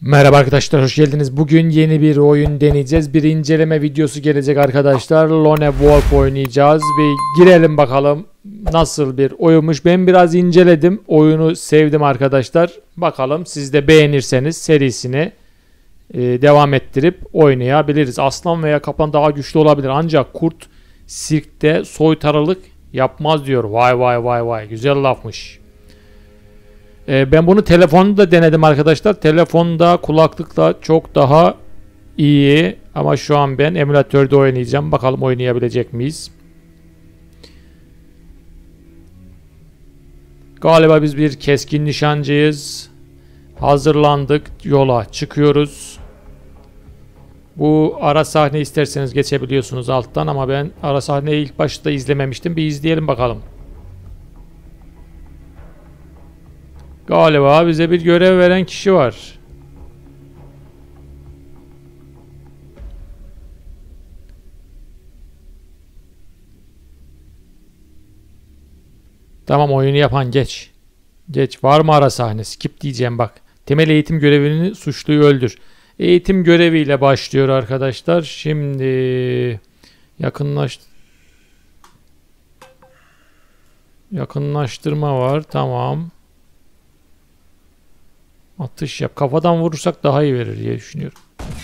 Merhaba arkadaşlar, hoş geldiniz. Bugün yeni bir oyun deneyeceğiz. Bir inceleme videosu gelecek arkadaşlar. Lone Wolf oynayacağız. Bir girelim bakalım nasıl bir oyunmuş. Ben biraz inceledim. Oyunu sevdim arkadaşlar. Bakalım siz de beğenirseniz serisini devam ettirip oynayabiliriz. Aslan veya kaplan daha güçlü olabilir. Ancak kurt sirkte soytarılık yapmaz diyor. Vay vay vay vay. Güzel lafmış. Ben bunu telefonda da denedim arkadaşlar. Telefonda kulaklıkla çok daha iyi. Ama şu an ben emülatörde oynayacağım. Bakalım oynayabilecek miyiz? Galiba biz bir keskin nişancıyız. Hazırlandık. Yola çıkıyoruz. Bu ara sahne isterseniz geçebiliyorsunuz alttan. Ama ben ara sahneyi ilk başta izlememiştim. Bir izleyelim bakalım. Galiba bize bir görev veren kişi var. Tamam, oyunu yapan geç. Geç. Var mı ara sahne? Skip diyeceğim bak. Temel eğitim görevini suçluyu öldür. Eğitim göreviyle başlıyor arkadaşlar. Şimdi yakınlaştırma var. Tamam. Atış yap. Kafadan vurursak daha iyi verir diye düşünüyorum.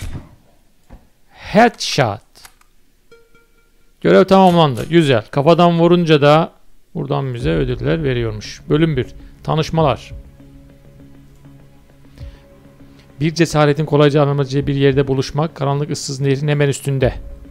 Headshot. Görev tamamlandı. Güzel. Kafadan vurunca da buradan bize ödüller veriyormuş. Bölüm 1. Tanışmalar. Bir cesaretin kolayca alınabileceği bir yerde buluşmak. Karanlık ıssız nehrin hemen üstünde.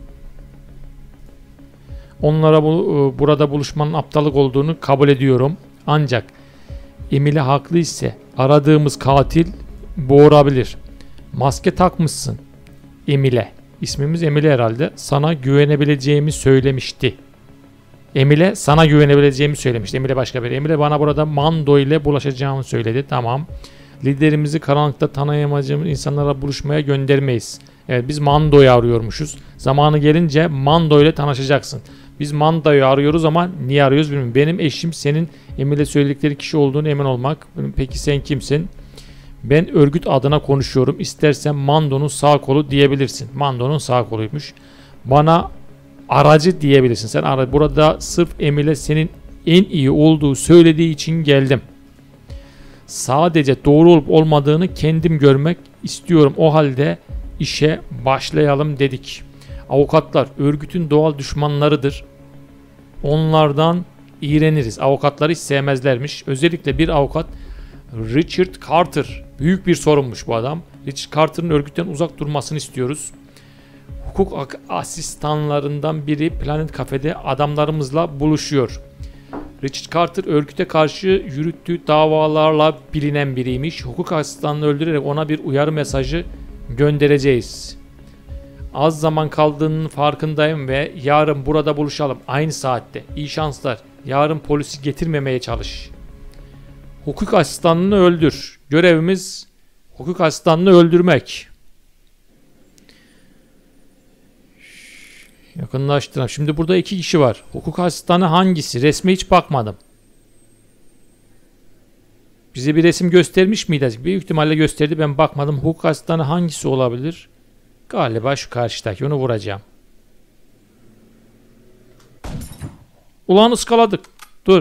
Onlara burada buluşmanın aptallık olduğunu kabul ediyorum. Ancak Emile haklı ise aradığımız katil boğurabilir. Maske takmışsın Emile. İsmimiz Emile herhalde. Sana güvenebileceğimi söylemişti. Emile sana güvenebileceğimi söylemişti. Emile başka biri. Emile bana burada Mando ile bulaşacağımı söyledi. Tamam. Liderimizi karanlıkta tanıyamayacağımız insanlara buluşmaya göndermeyiz. Evet, biz Mando'yu arıyormuşuz. Zamanı gelince Mando ile tanışacaksın. Biz Mando'yu arıyoruz ama niye arıyoruz bilmiyorum. Benim eşim senin Emile söyledikleri kişi olduğunu emin olmak. Peki sen kimsin? Ben örgüt adına konuşuyorum. İstersen Mando'nun sağ kolu diyebilirsin. Mando'nun sağ koluymuş. Bana aracı diyebilirsin. Sen burada sırf Emile senin en iyi olduğu söylediği için geldim. Sadece doğru olup olmadığını kendim görmek istiyorum. O halde işe başlayalım dedik. Avukatlar örgütün doğal düşmanlarıdır. Onlardan iğreniriz. Avukatları hiç sevmezlermiş. Özellikle bir avukat Richard Carter. Büyük bir sorunmuş bu adam. Richard Carter'ın örgütten uzak durmasını istiyoruz. Hukuk asistanlarından biri Planet Cafe'de adamlarımızla buluşuyor. Richard Carter örgüte karşı yürüttüğü davalarla bilinen biriymiş. Hukuk asistanını öldürerek ona bir uyarı mesajı göndereceğiz. Az zaman kaldığının farkındayım ve yarın burada buluşalım. Aynı saatte. İyi şanslar. Yarın polisi getirmemeye çalış. Hukuk asistanını öldür. Görevimiz hukuk asistanını öldürmek. Yakınlaştıralım. Şimdi burada iki kişi var. Hukuk asistanı hangisi? Resme hiç bakmadım. Bize bir resim göstermiş miydi? Büyük ihtimalle gösterdi. Ben bakmadım. Hukuk asistanı hangisi olabilir? Galiba şu karşıdaki. Onu vuracağım. Ulan ıskaladık. Dur.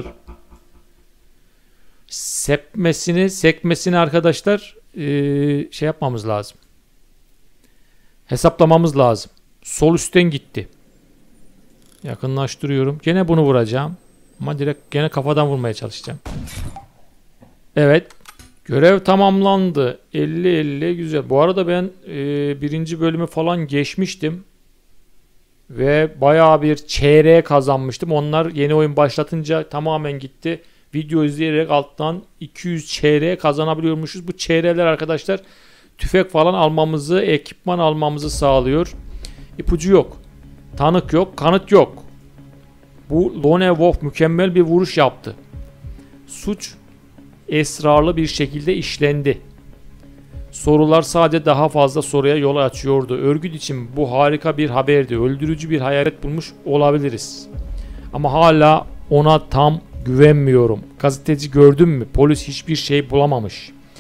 Sekmesini arkadaşlar şey yapmamız lazım. Hesaplamamız lazım. Sol üstten gitti. Yakınlaştırıyorum. Gene bunu vuracağım. Ama direkt gene kafadan vurmaya çalışacağım. Evet. Görev tamamlandı. 50-50 güzel. Bu arada ben birinci bölümü falan geçmiştim. Ve bayağı bir çeyreğe kazanmıştım. Onlar yeni oyun başlatınca tamamen gitti. Video izleyerek alttan 200 çeyreğe kazanabiliyormuşuz. Bu çeyrekler arkadaşlar tüfek falan almamızı, ekipman almamızı sağlıyor. İpucu yok. Tanık yok. Kanıt yok. Bu Lone Wolf mükemmel bir vuruş yaptı. Suç esrarlı bir şekilde işlendi. Sorular sadece daha fazla soruya yol açıyordu. Örgüt için bu harika bir haberdi. Öldürücü bir hayalet bulmuş olabiliriz. Ama hala ona tam güvenmiyorum. Gazeteci gördün mü? Polis hiçbir şey bulamamış.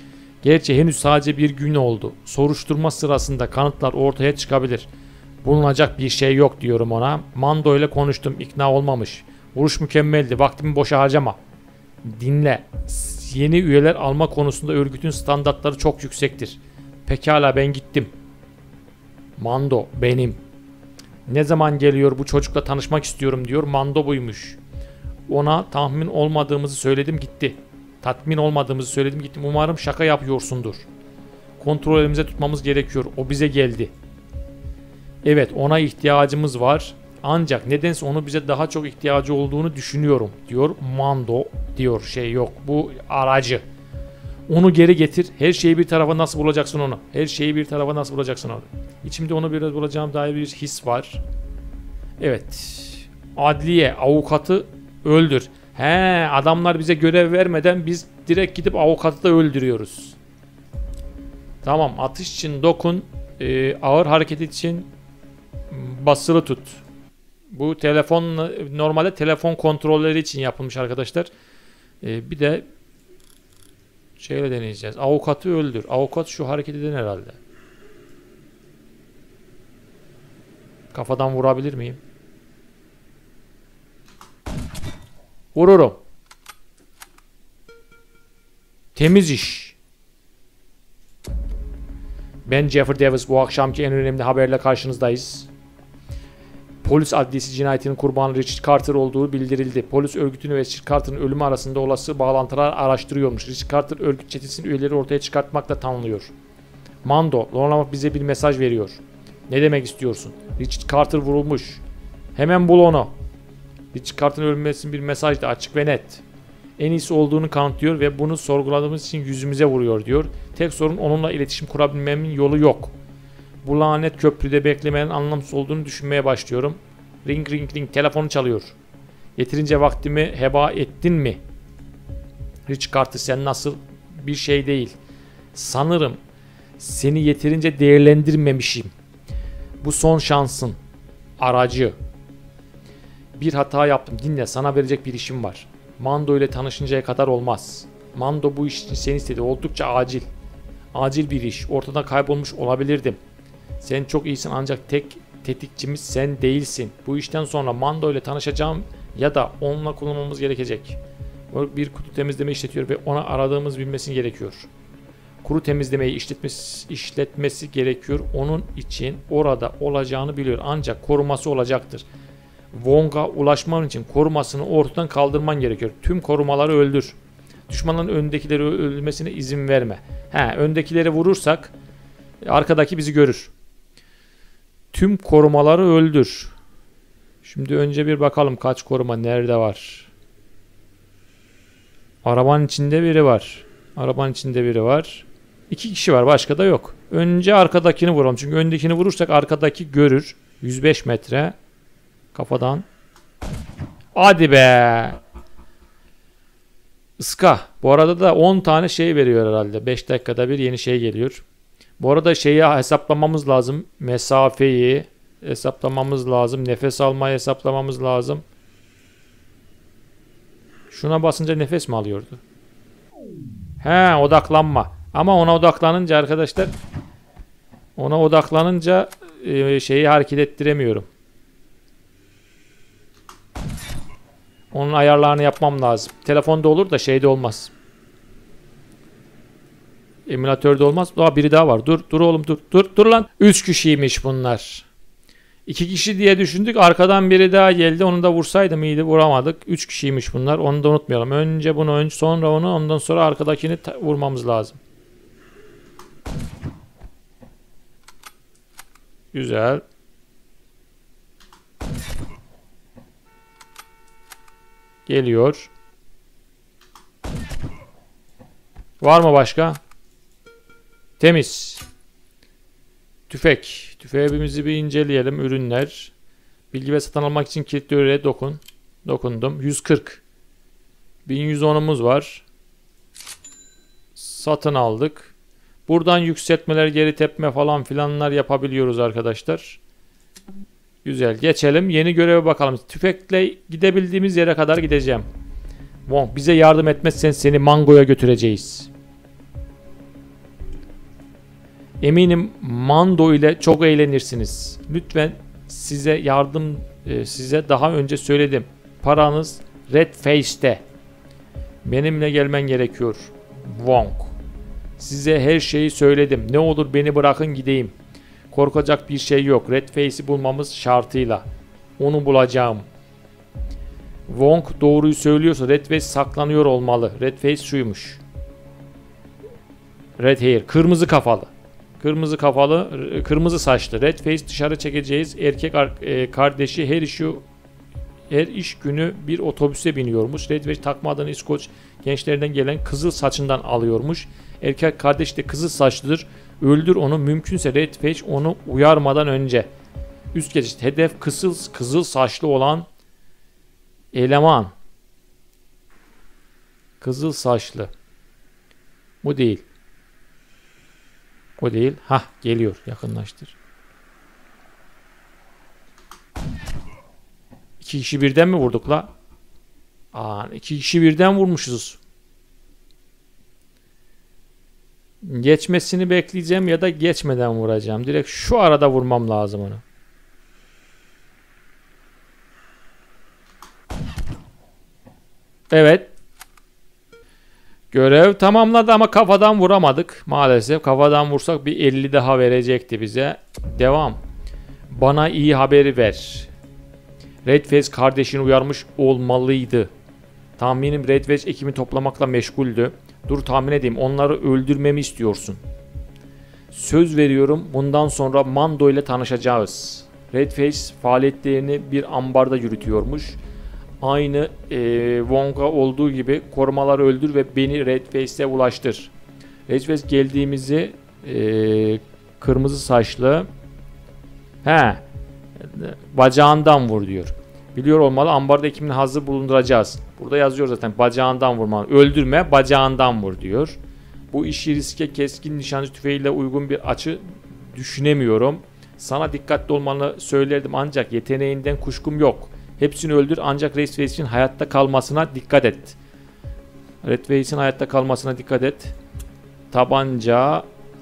Gerçi henüz sadece bir gün oldu. Soruşturma sırasında kanıtlar ortaya çıkabilir. Bulunacak bir şey yok diyorum ona. Mando ile konuştum. İkna olmamış. Vuruş mükemmeldi. Vaktimi boşa harcama. Dinle. Yeni üyeler alma konusunda örgütün standartları çok yüksektir. Pekala ben gittim. Mando benim. Ne zaman geliyor bu çocukla tanışmak istiyorum diyor. Mando buymuş. Ona tahmin olmadığımızı söyledim gitti. Tatmin olmadığımızı söyledim gittim. Umarım şaka yapıyorsundur. Kontrol elimize tutmamız gerekiyor. O bize geldi. Evet ona ihtiyacımız var. Ancak nedense onu bize daha çok ihtiyacı olduğunu düşünüyorum diyor. Mando diyor şey yok. Bu aracı. Onu geri getir. Her şeyi bir tarafa nasıl bulacaksın onu? Her şeyi bir tarafa nasıl bulacaksın onu? İçimde onu biraz bulacağım dair bir his var. Evet. Adliye avukatı öldür. He adamlar bize görev vermeden biz direkt gidip avukatı da öldürüyoruz. Tamam atış için dokun. Ağır hareket için basılı tut. Bu telefon normalde telefon kontrolleri için yapılmış arkadaşlar. Bir de şeyle deneyeceğiz. Avukatı öldür. Avukat şu hareket eden herhalde. Kafadan vurabilir miyim? Vururum. Temiz iş. Ben Jeffrey Davis. Bu akşamki en önemli haberle karşınızdayız. Polis adliyesi cinayetinin kurbanı Richard Carter olduğu bildirildi. Polis örgütünü ve Richard Carter'ın ölümü arasında olası bağlantılar araştırıyormuş. Richard Carter örgüt çetesinin üyeleri ortaya çıkartmakla tanınıyor. Mando, Lorna bize bir mesaj veriyor. Ne demek istiyorsun? Richard Carter vurulmuş. Hemen bul onu. Richard Carter'ın ölmesinin bir mesajdı açık ve net. En iyisi olduğunu kanıtlıyor ve bunu sorguladığımız için yüzümüze vuruyor diyor. Tek sorun onunla iletişim kurabilmemin yolu yok. Bu lanet köprüde beklemenin anlamsız olduğunu düşünmeye başlıyorum. Ring ring ring telefonu çalıyor. Yeterince vaktimi heba ettin mi? Richard Carter sen nasıl? Bir şey değil. Sanırım seni yeterince değerlendirmemişim. Bu son şansın. Aracı. Bir hata yaptım. Dinle sana verecek bir işim var. Mando ile tanışıncaya kadar olmaz. Mando bu iş için seni istedi. Oldukça acil. Acil bir iş. Ortadan kaybolmuş olabilirdim. Sen çok iyisin ancak tek tetikçimiz sen değilsin. Bu işten sonra Mando ile tanışacağım ya da onunla kullanmamız gerekecek. O bir kutu temizleme işletiyor ve ona aradığımız bilmesi gerekiyor. Kuru temizlemeyi işletmesi gerekiyor. Onun için orada olacağını biliyor. Ancak koruması olacaktır. Wong'a ulaşman için korumasını ortadan kaldırman gerekiyor. Tüm korumaları öldür. Düşmanın öndekileri öldürmesine izin verme. Öndekileri vurursak arkadaki bizi görür. Tüm korumaları öldür. Şimdi önce bir bakalım kaç koruma nerede var. Arabanın içinde biri var. Arabanın içinde biri var. 2 kişi var başka da yok. Önce arkadakini vuralım. Çünkü öndekini vurursak arkadaki görür. 105 metre. Kafadan. Hadi be. Iska. Bu arada da 10 tane şey veriyor herhalde. 5 dakikada bir yeni şey geliyor. Bu arada şeyi hesaplamamız lazım. Mesafeyi hesaplamamız lazım. Nefes almayı hesaplamamız lazım. Şuna basınca nefes mi alıyordu? Odaklanma. Ama ona odaklanınca arkadaşlar şeyi hareket ettiremiyorum. Onun ayarlarını yapmam lazım. Telefonda olur da şeyde olmaz. Emülatörde olmaz. Biri daha var. Dur oğlum dur lan. 3 kişiymiş bunlar. 2 kişi diye düşündük. Arkadan biri daha geldi. Onu da vursaydım iyiydi. Vuramadık. 3 kişiymiş bunlar. Onu da unutmayalım. Önce bunu, sonra onu, ondan sonra arkadakini vurmamız lazım. Güzel. Geliyor. Var mı başka? Temiz. Tüfek. Tüfeğimizi bir inceleyelim. Ürünler. Bilgi ve satın almak için kilitli öğeye dokundum. 140. 1110'umuz var. Satın aldık. Buradan yükseltmeler, geri tepme falan filanlar yapabiliyoruz arkadaşlar. Güzel. Geçelim. Yeni göreve bakalım. Tüfekle gidebildiğimiz yere kadar gideceğim. Wong bize yardım etmezsen seni Mango'ya götüreceğiz. Eminim Mando ile çok eğlenirsiniz. Lütfen size daha önce söyledim. Paranız Red Face'te. Benimle gelmen gerekiyor. Wong. Size her şeyi söyledim. Ne olur beni bırakın gideyim. Korkacak bir şey yok. Red Face'i bulmamız şartıyla. Onu bulacağım. Wong doğruyu söylüyorsa Red Face saklanıyor olmalı. Red Face şuymuş. Red Hair. Kırmızı kafalı. Kırmızı saçlı. Red Face dışarı çekeceğiz. Erkek kardeşi her iş günü bir otobüse biniyormuş. Red Face takmadığını İskoç gençlerden gelen kızıl saçından alıyormuş. Erkek kardeş de kızıl saçlıdır. Öldür onu, mümkünse Red Face onu uyarmadan önce. Üst geçit. Hedef kızıl saçlı olan eleman. Kızıl saçlı. Bu değil. O değil. Hah, geliyor. Yakınlaştır. 2 kişi birden mi vurduk la? 2 kişi birden vurmuşuz. Geçmesini bekleyeceğim ya da geçmeden vuracağım. Direkt şu arada vurmam lazım onu. Evet. Görev tamamladı ama kafadan vuramadık. Maalesef kafadan vursak bir 50 daha verecekti bize. Devam. Bana iyi haberi ver. Red Face kardeşini uyarmış olmalıydı. Tahminim Red Face ekimi toplamakla meşguldü. Dur tahmin edeyim, onları öldürmemi istiyorsun. Söz veriyorum, bundan sonra Mando ile tanışacağız. Red Face faaliyetlerini bir ambarda yürütüyormuş. Aynı Wong'a olduğu gibi korumaları öldür ve beni Red Face'e ulaştır. Red Face geldiğimizi kırmızı saçlı bacağından vur diyor. Biliyor olmalı, ambarda ekibini hazır bulunduracağız. Burada yazıyor zaten, bacağından vurma. Öldürme, bacağından vur diyor. Bu işi riske keskin nişancı tüfeğiyle uygun bir açı düşünemiyorum. Sana dikkatli olmanı söylerdim ancak yeteneğinden kuşkum yok. Hepsini öldür ancak Red Face'in hayatta kalmasına dikkat et. Red Face'in hayatta kalmasına dikkat et. Tabanca.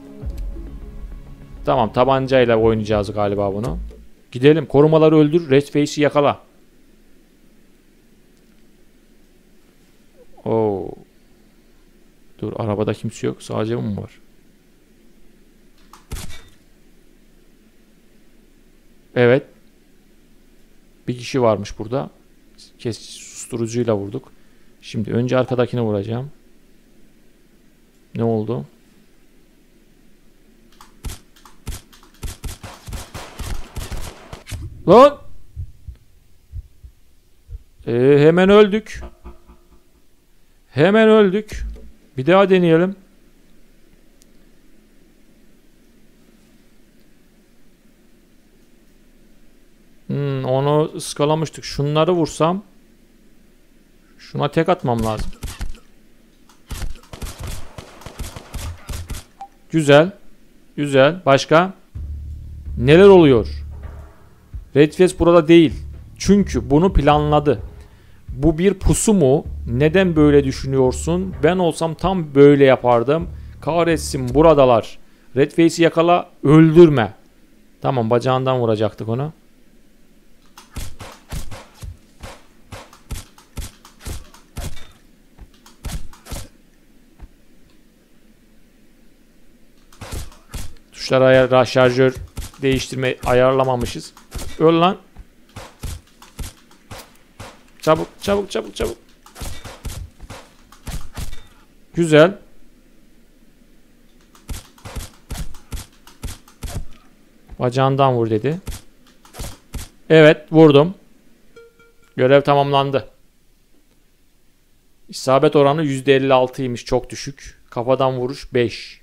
Tamam, tabancayla oynayacağız galiba bunu. Gidelim, korumaları öldür, Red Face'i yakala. Oo. Dur, arabada kimse yok, sadece mı var? Evet. Bir kişi varmış burada. Susturucuyla vurduk. Şimdi önce arkadakine vuracağım. Ne oldu? Lan! Hemen öldük. Hemen öldük. Bir daha deneyelim. Onu ıskalamıştık. Şunları vursam. Şuna tek atmam lazım. Güzel. Güzel. Başka? Neler oluyor? Red Face burada değil. Çünkü bunu planladı. Bu bir pusu mu? Neden böyle düşünüyorsun? Ben olsam tam böyle yapardım. Kahretsin, buradalar. Red Face'i yakala, öldürme. Tamam, bacağından vuracaktık onu. Tuşlara şarjör değiştirme ayarlamamışız. Öl lan. Çabuk, çabuk, çabuk, çabuk. Güzel. Bacağından vur dedi. Evet, vurdum. Görev tamamlandı. İsabet oranı %56'ymış, çok düşük. Kafadan vuruş 5.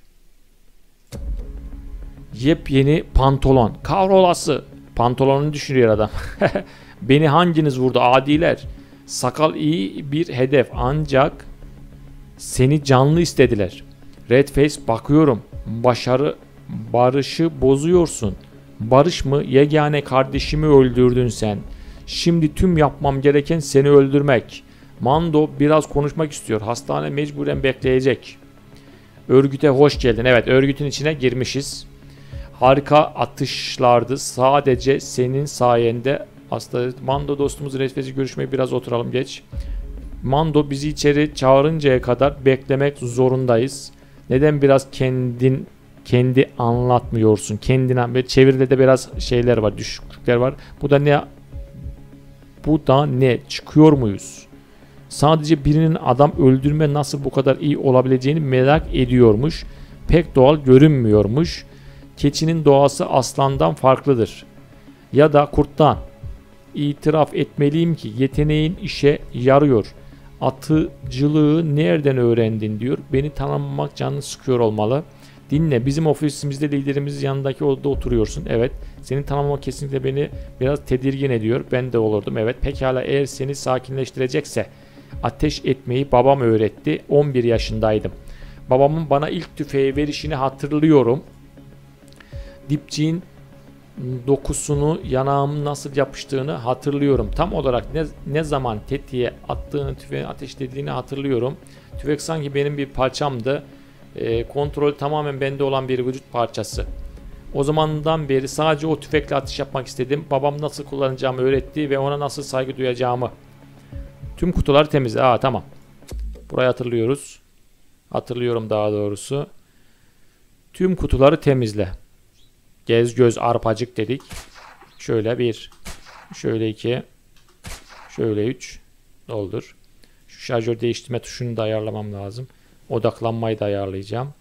Yepyeni pantolon. Kahrolası. Pantolonunu düşünüyor adam. Beni hanginiz vurdu adiler? Sakal iyi bir hedef ancak seni canlı istediler. Red Face, bakıyorum. Barışı bozuyorsun. Barış mı? Yegane kardeşimi öldürdün sen. Şimdi tüm yapmam gereken seni öldürmek. Mando biraz konuşmak istiyor. Hastane mecburen bekleyecek. Örgüte hoş geldin. Evet, örgütün içine girmişiz. Harika atışlardı. Sadece senin sayende. Aslında Mando dostumuz resmeci görüşmeye biraz oturalım geç. Mando bizi içeri çağırıncaya kadar beklemek zorundayız. Neden biraz kendi anlatmıyorsun? Kendine çeviride de biraz şeyler var, düşüklükler var. Bu da ne? Çıkıyor muyuz? Sadece birinin adam öldürme nasıl bu kadar iyi olabileceğini merak ediyormuş. Pek doğal görünmüyormuş. Keçinin doğası aslandan farklıdır. Ya da kurttan. İtiraf etmeliyim ki yeteneğin işe yarıyor. Atıcılığı nereden öğrendin diyor. Beni tanımamak canını sıkıyor olmalı. Dinle, bizim ofisimizde liderimiz yanındaki odada oturuyorsun. Evet. Seni tanımamak kesinlikle beni biraz tedirgin ediyor. Ben de olurdum. Evet. Pekala, eğer seni sakinleştirecekse ateş etmeyi babam öğretti. 11 yaşındaydım. Babamın bana ilk tüfeği verişini hatırlıyorum. Dipçiğin dokusunu, yanağımın nasıl yapıştığını hatırlıyorum. Tam olarak ne zaman tetiğe attığını, tüfeğin ateşlediğini hatırlıyorum. Tüfek sanki benim bir parçamdı. Kontrol tamamen bende olan bir vücut parçası. O zamandan beri sadece o tüfekle atış yapmak istedim. Babam nasıl kullanacağımı öğretti ve ona nasıl saygı duyacağımı. Tüm kutuları temizle. Tamam. Burayı hatırlıyoruz. Hatırlıyorum daha doğrusu. Tüm kutuları temizle. Gez göz arpacık dedik. Şöyle 1. Şöyle 2. Şöyle 3. Doldur. Şu şarjör değiştirme tuşunu da ayarlamam lazım. Odaklanmayı da ayarlayacağım.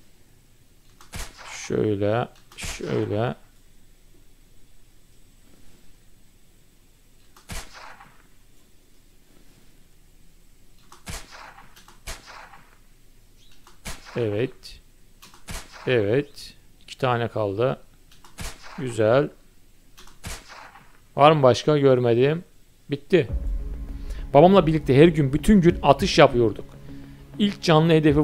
Şöyle. Şöyle. Evet. Evet. 2 tane kaldı. Güzel. Var mı başka görmediğim? Bitti. Babamla birlikte her gün bütün gün atış yapıyorduk. İlk canlı hedefe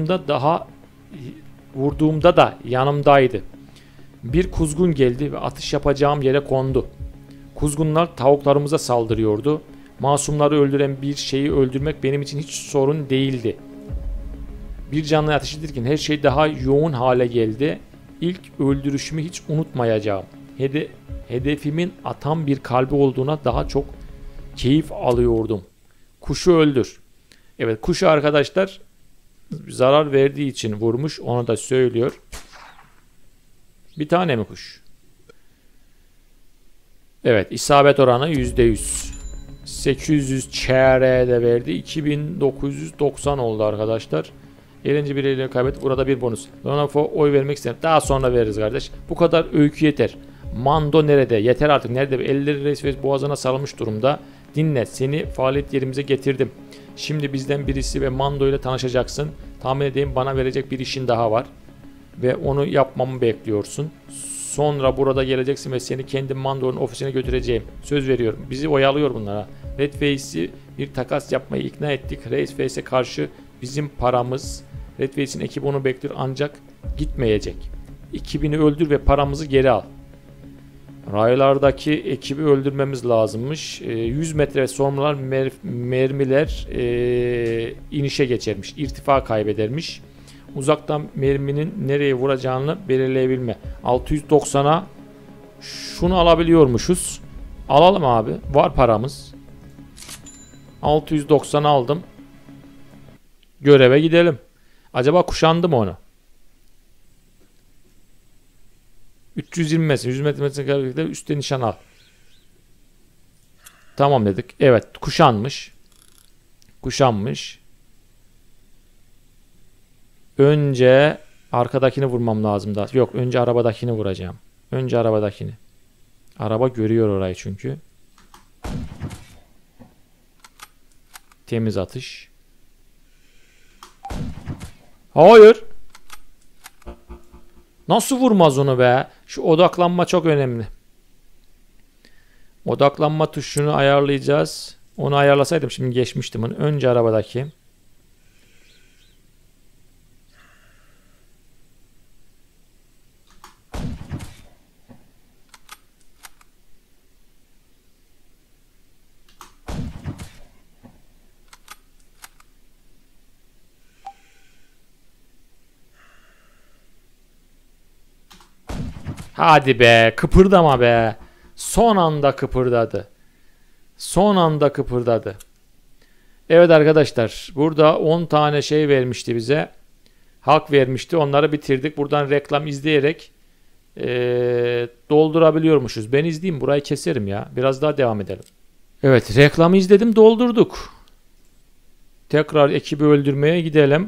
vurduğumda da yanımdaydı. Bir kuzgun geldi ve atış yapacağım yere kondu. Kuzgunlar tavuklarımıza saldırıyordu. Masumları öldüren bir şeyi öldürmek benim için hiç sorun değildi. Bir canlıya ateş ederken her şey daha yoğun hale geldi. İlk öldürüşümü hiç unutmayacağım. Hedefimin atan bir kalbi olduğuna daha çok keyif alıyordum. Kuşu öldür. Evet, kuşu arkadaşlar zarar verdiği için vurmuş. Onu da söylüyor. Bir tane mi kuş? Evet, isabet oranı %100. 800 çeyreğe de verdi. 2990 oldu arkadaşlar. 50. bireyleri kaybet. Burada bir bonus. Donafo oy vermek istedim. Daha sonra veririz kardeş. Bu kadar öykü yeter. Mando nerede? Yeter artık. Nerede? Elleri resmen boğazına sarılmış durumda. Dinle. Seni faaliyet yerimize getirdim. Şimdi bizden birisi ve Mando ile tanışacaksın. Tahmin edeyim bana verecek bir işin daha var. Ve onu yapmamı bekliyorsun. Sonra burada geleceksin ve seni kendi Mando'nun ofisine götüreceğim. Söz veriyorum. Bizi oyalıyor bunlara. Red Face'i bir takas yapmayı ikna ettik. Red Face'e karşı bizim paramız. Red Face'in ekibi onu bekliyor ancak gitmeyecek. Ekibini öldür ve paramızı geri al. Raylardaki ekibi öldürmemiz lazımmış. 100 metre sonra mermiler inişe geçermiş. İrtifa kaybedermiş. Uzaktan merminin nereye vuracağını belirleyebilme. 690'a şunu alabiliyormuşuz. Alalım abi. Var paramız. 690 aldım. Göreve gidelim. Acaba kuşandı mı onu? 320 metre, 100 metre üstte nişan al. Tamam dedik. Evet, kuşanmış. Kuşanmış. Önce arkadakini vurmam lazım daha. Yok, önce arabadakini vuracağım. Önce arabadakini. Araba görüyor orayı çünkü. Temiz atış. Hayır. Nasıl vurmaz onu be? Şu odaklanma çok önemli. Odaklanma tuşunu ayarlayacağız. Onu ayarlasaydım şimdi geçmiştim onu. Önce arabadaki. Hadi be, kıpırdama be. Son anda kıpırdadı. Son anda kıpırdadı. Evet arkadaşlar, burada 10 tane şey vermişti bize. Hak vermişti. Onları bitirdik. Buradan reklam izleyerek doldurabiliyormuşuz. Ben izleyeyim. Burayı keserim ya. Biraz daha devam edelim. Evet, reklamı izledim. Doldurduk. Tekrar ekibi öldürmeye gidelim.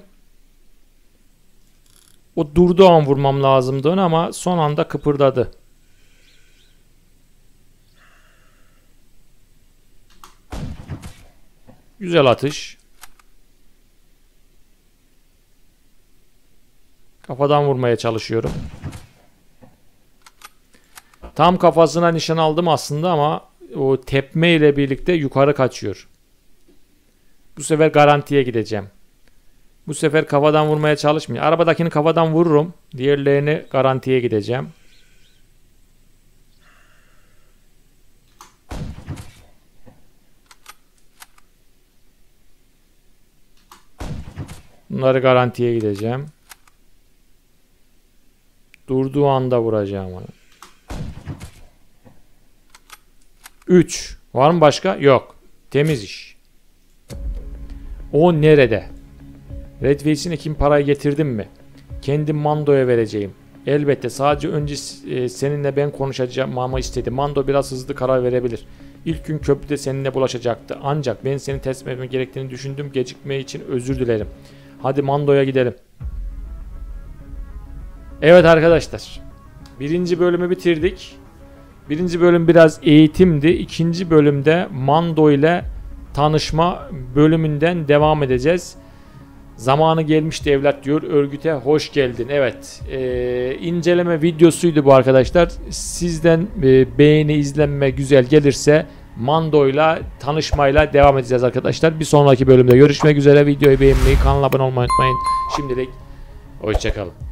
O durduğu an vurmam lazımdı onu ama son anda kıpırdadı. Güzel atış. Kafadan vurmaya çalışıyorum. Tam kafasına nişan aldım aslında ama o tepme ile birlikte yukarı kaçıyor. Bu sefer garantiye gideceğim. Bu sefer kafadan vurmaya çalışmıyor. Arabadakini kafadan vururum. Diğerlerini garantiye gideceğim. Bunları garantiye gideceğim. Durduğu anda vuracağım onu. 3. Var mı başka? Yok. Temiz iş. O nerede? Red Face'ine kim parayı getirdim mi? Kendim Mando'ya vereceğim. Elbette sadece önce seninle ben konuşacağım ama istedi. Mando biraz hızlı karar verebilir. İlk gün köprüde seninle bulaşacaktı. Ancak ben seni teslim etmem gerektiğini düşündüm. Gecikme için özür dilerim. Hadi Mando'ya gidelim. Evet arkadaşlar. Birinci bölümü bitirdik. Birinci bölüm biraz eğitimdi. İkinci bölümde Mando ile tanışma bölümünden devam edeceğiz. Zamanı gelmişti evlat diyor. Örgüte hoş geldin. Evet. İnceleme videosuydu bu arkadaşlar. Sizden beğeni, izlenme güzel gelirse Mando'yla tanışmayla devam edeceğiz arkadaşlar. Bir sonraki bölümde görüşmek üzere. Videoyu beğenmeyi, kanala abone olmayı unutmayın. Şimdilik hoşçakalın.